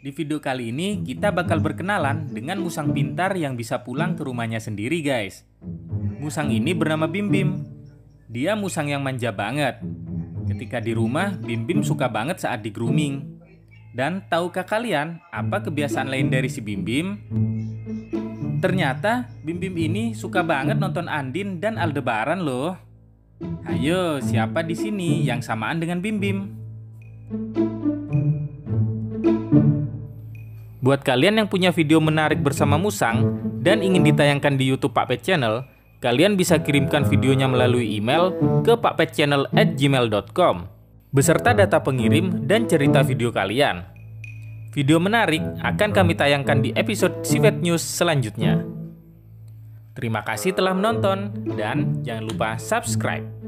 Di video kali ini kita bakal berkenalan dengan musang pintar yang bisa pulang ke rumahnya sendiri, guys. Musang ini bernama Bim Bim. Dia musang yang manja banget. Ketika di rumah, Bim Bim suka banget saat di grooming. Dan tahukah kalian apa kebiasaan lain dari si Bim Bim? Ternyata Bim Bim ini suka banget nonton Andin dan Aldebaran loh. Ayo, siapa di sini yang samaan dengan Bim Bim? Buat kalian yang punya video menarik bersama musang dan ingin ditayangkan di YouTube Pak Pet Channel, kalian bisa kirimkan videonya melalui email ke pakpetchannel@gmail.com beserta data pengirim dan cerita video kalian. Video menarik akan kami tayangkan di episode Sivet News selanjutnya. Terima kasih telah menonton dan jangan lupa subscribe.